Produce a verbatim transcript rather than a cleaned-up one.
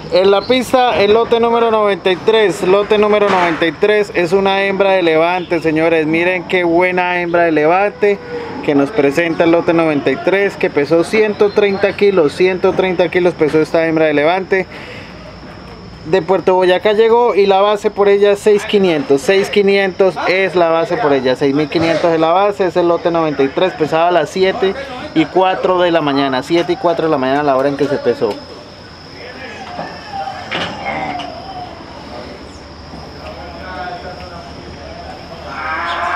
En la pista, el lote número noventa y tres, lote número noventa y tres es una hembra de levante, señores. Miren qué buena hembra de levante que nos presenta el lote noventa y tres, que pesó ciento treinta kilos, ciento treinta kilos pesó esta hembra de levante. De Puerto Boyacá llegó y la base por ella es seis mil quinientos, seis mil quinientos es la base por ella, seis mil quinientos es la base, es el lote noventa y tres, pesaba a las siete y cuatro de la mañana, siete y cuatro de la mañana a la hora en que se pesó.